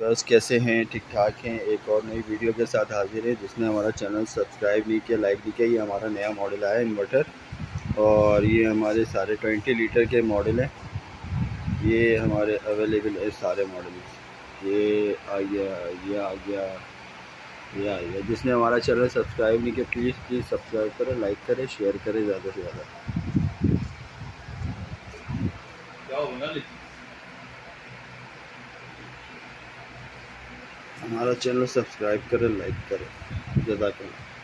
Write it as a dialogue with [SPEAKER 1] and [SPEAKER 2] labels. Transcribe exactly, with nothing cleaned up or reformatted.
[SPEAKER 1] बस कैसे हैं, ठीक ठाक हैं। एक और नई वीडियो के साथ हाजिर है। जिसने हमारा चैनल सब्सक्राइब नहीं किया, लाइक नहीं किया, ये हमारा नया मॉडल आया है इन्वर्टर, और ये हमारे सारे ट्वेंटी लीटर के मॉडल हैं। ये हमारे अवेलेबल है सारे मॉडल। ये आ गया, ये आ गया, ये आ गया। जिसने हमारा चैनल सब्सक्राइब नहीं किया, प्लीज़ प्लीज़ सब्सक्राइब करें, लाइक करें, शेयर करें ज़्यादा से ज़्यादा। हमारा चैनल सब्सक्राइब करें, लाइक करें। जज़ाकल्लाह।